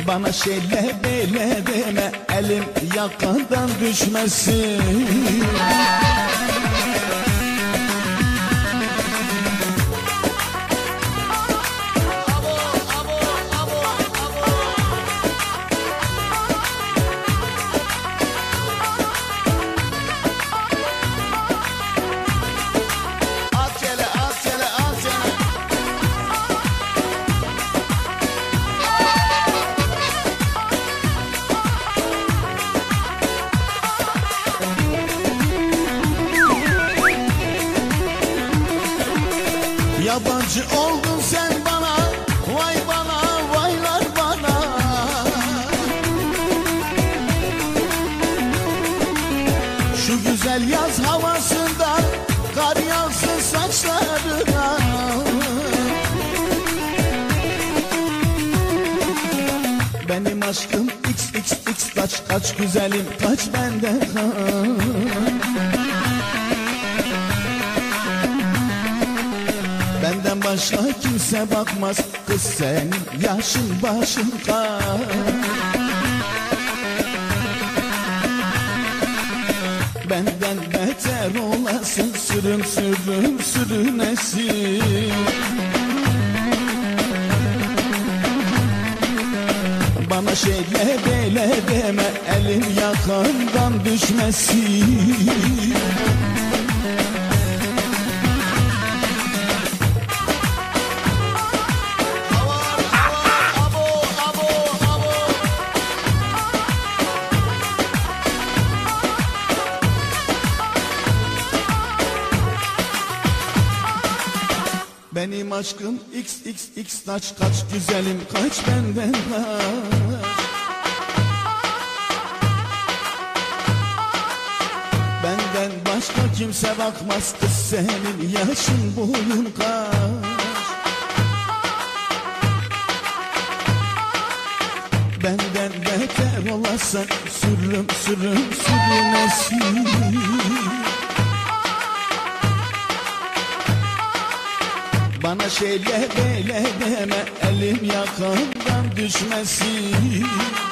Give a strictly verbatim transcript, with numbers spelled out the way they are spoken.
Bana şeyle böyle deme, elim yakandan düşmesin. Yabancı oldun sen bana, vay bana, vaylar bana. Şu güzel yaz havasında kar yağsın saçlarına. Benim aşkım x x x kaç, kaç güzelim kaç benden kaç. Benden başka kimse bakmaz, kız senin yaşın başın kaç. Benden beter olasın, sürüm sürüm sürünesin. Bana şeyle böyle deme, elim yakandan düşmesin. Benim aşkım x x x kaç, kaç güzelim kaç benden kaç. Benden başka kimse bakmaz, kız senin yaşın boyun kaç. Benden beter olasın, sürüm sürüm sürünesin. Bana şeyle böyle deme, elim yakandan düşmesin.